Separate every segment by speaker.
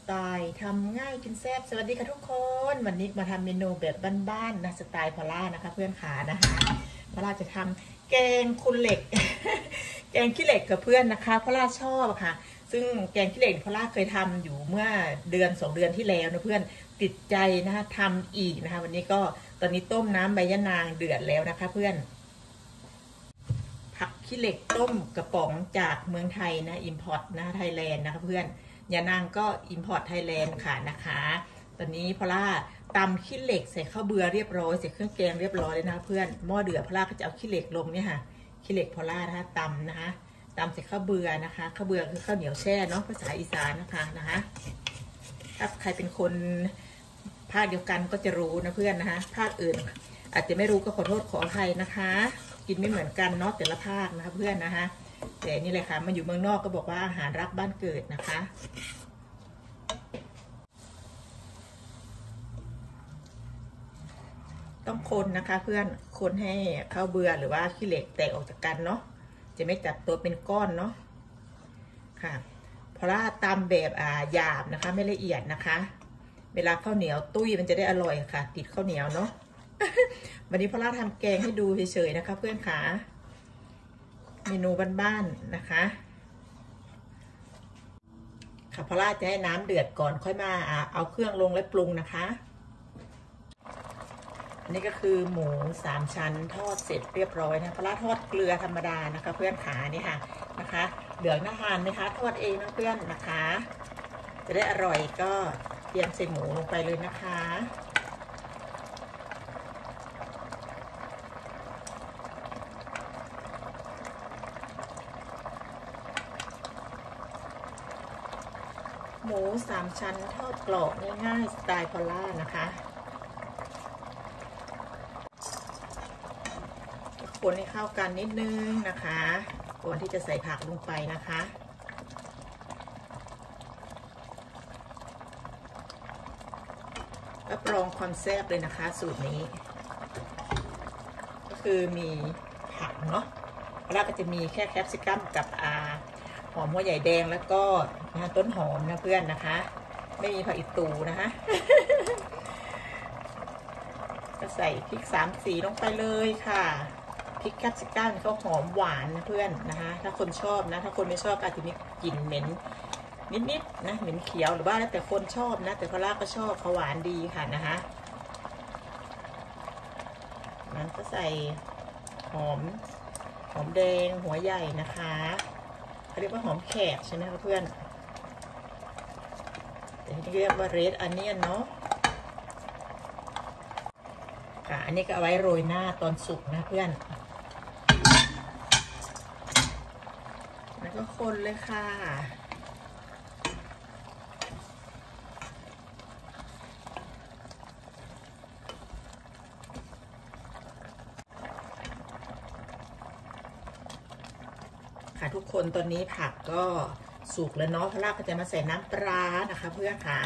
Speaker 1: ไตล์ทำง่ายกินแซ่บสวัสดีค่ะทุกคนวันนี้มาทำเมนูแบบบ้านๆนะสไตล์พอล่านะคะเพื่อนขานะคะพอล่าจะทำแกงคุณเหล็ก แกงขี้เหล็กกับเพื่อนนะคะพอล่าชอบค่ะซึ่งแกงขี้เหล็กพอล่าเคยทำอยู่เมื่อเดือน2 เดือนที่แล้วนะเพื่อนติดใจนะคะทำอีกนะคะวันนี้ก็ตอนนี้ต้มน้ำใบยะนางเดือดแล้วนะคะเพื่อนผักขี้เหล็กต้มกระป๋องจากเมืองไทยนะอิมพอร์ตนะไทยแลนด์นะคะเพื่อนยานางก็อิมพอร์ตไทยแลนด์ค่ะนะคะตอนนี้พอล่าตำขี้เหล็กใส่ข้าวเบื่อเรียบร้อยใส่เครื่องแกงเรียบร้อยเลยนะเพื่อนหม้อเดือดพอล่าก็จะเอาขี้เหล็กลงเนี่ยค่ะขี้เหล็กพอล่านะคะตำนะคะตำใส่ข้าวเบื่อนะคะข้าวเบื่อคือข้าวเหนียวแช่เนาะภาษาอีสานนะคะถ้าใครเป็นคนภาคเดียวกันก็จะรู้นะเพื่อนนะคะภาคอื่นอาจจะไม่รู้ก็ขอโทษขออภัยนะคะกินไม่เหมือนกันเนาะแต่ละภาคนะคะเพื่อนนะคะแต่นี่เลยค่ะมาอยู่เมืองนอกก็บอกว่าอาหารรักบ้านเกิดนะคะต้องคนนะคะเพื่อนคนให้ข้าวเบื่อหรือว่าขี้เหล็กแตกออกจากกันเนาะจะไม่จับตัวเป็นก้อนเนาะค่ะเพราะว่าตำแบบหยาบนะคะไม่ละเอียดนะคะเวลาข้าวเหนียวตุ้ยมันจะได้อร่อยค่ะติดข้าวเหนียวเนาะ วันนี้พอล่าทำแกงให้ดูเฉยๆนะคะเพื่อนขาเมนูบ้านๆนะคะค่ะพอล่าจะให้น้ำเดือดก่อนค่อยมาเอาเครื่องลงและปรุงนะคะอันนี้ก็คือหมู3 ชั้นทอดเสร็จเรียบร้อยนะพอล่าทอดเกลือธรรมดานะคะเพื่อนขานี่ค่ะนะคะเหลืองน่าทานไหมคะทอดเองนะเพื่อนนะคะจะได้อร่อยก็เตรียมใส่หมูลงไปเลยนะคะหมู3 ชั้นทอดกรอบง่ายๆสไตล์พอล่านะคะคนให้เข้ากันนิดนึงนะคะก่อนที่จะใส่ผักลงไปนะคะรับรองความแซ่บเลยนะคะสูตรนี้ก็คือมีผักเนาะแล้วก็จะมีแค่แคปซิกัมกับหอมหัวใหญ่แดงแล้วก็ต้นหอมนะเพื่อนนะคะไม่มีผักอีตูนะคะก็ใส่พริก3 สีลงไปเลยค่ะพริกแคปซิกัมเขาหอมหวานนะเพื่อนนะคะถ้าคนชอบนะถ้าคนไม่ชอบก็อาจจะมีกลิ่นเหม็นนิดๆนะเหม็นเขียวหรือว่าแล้วแต่คนชอบนะแต่พอล่าก็ชอบเขาหวานดีค่ะนะคะนั้นก็ใส่หอมแดงหัวใหญ่นะคะเขาเรียกว่าหอมแขกใช่ไหมคะเพื่อนแต่ที่เรียกว่าเรดอันเนียนเนาะค่ะอันนี้ก็เอาไว้โรยหน้าตอนสุกนะเพื่อนแล้วก็คนเลยค่ะทุกคนตอนนี้ผักก็สุกแล้วเนาะพอล่าก็จะมาใส่น้ำปลานะคะเพื่อนค่ะ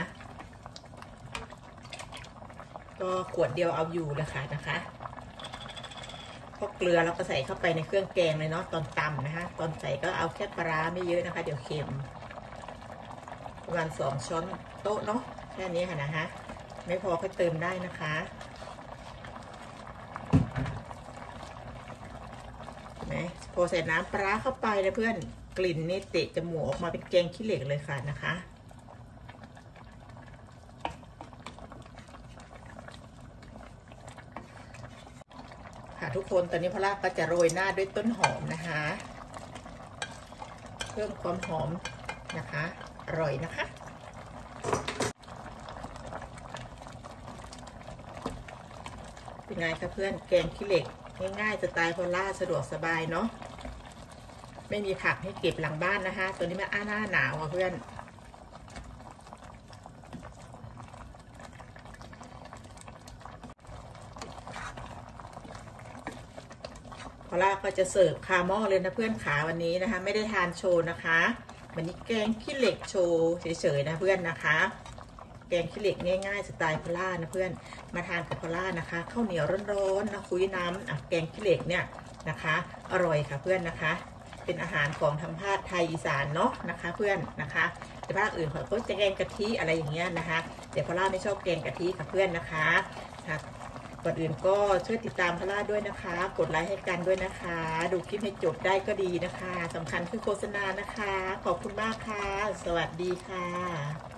Speaker 1: ก็ขวดเดียวเอาอยู่เลยค่ะนะคะพอเกลือเราก็ใส่เข้าไปในเครื่องแกงเลยเนาะตอนตำนะคะตอนใส่ก็เอาแค่ปลาไม่เยอะนะคะเดี๋ยวเค็มประมาณ2 ช้อนโต๊ะเนาะแค่นี้ค่ะนะคะไม่พอก็เติมได้นะคะพอใส่น้ำปลาเข้าไปเลยเพื่อนกลิ่นนี่เตะจมูกออกมาเป็นแกงขี้เหล็กเลยค่ะนะคะค่ะทุกคนตอนนี้พอล่าก็จะโรยหน้าด้วยต้นหอมนะคะเพิ่มความหอมนะคะอร่อยนะคะเป็นไงคะเพื่อนแกงขี้เหล็กง่ายๆสไตล์พอล่าสะดวกสบายเนาะไม่มีผักให้เก็บหลังบ้านนะคะตัวนี้มันหน้าหนาวอ่ะเพื่อนพอล่าก็จะเสิร์ฟคาหม้อเลยนะเพื่อนขาวันนี้นะคะไม่ได้ทานโชว์นะคะวันนี้แกงขี้เหล็กโชว์เฉยๆนะเพื่อนนะคะแกงขี้เหล็กง่ายๆสไตล์พอล่านะเพื่อนมาทานกับพอล่านะคะข้าวเหนียวร้อนๆนะคุยน้ำแกงขี้เหล็กเนี่ยนะคะอร่อยค่ะเพื่อนนะคะเป็นอาหารของทางภาคไทยอีสานเนาะนะคะเพื่อนนะคะแต่ภาคอื่นเขาก็จะแกงกะทิอะไรอย่างเงี้ยนะคะแต่พอล่าไม่ชอบแกงกะทิค่ะเพื่อนนะคะก่อนอื่นก็ช่วยติดตามพอล่าด้วยนะคะกดไลค์ให้กันด้วยนะคะดูคลิปให้จบได้ก็ดีนะคะสำคัญคือโฆษณานะคะขอบคุณมากค่ะสวัสดีค่ะ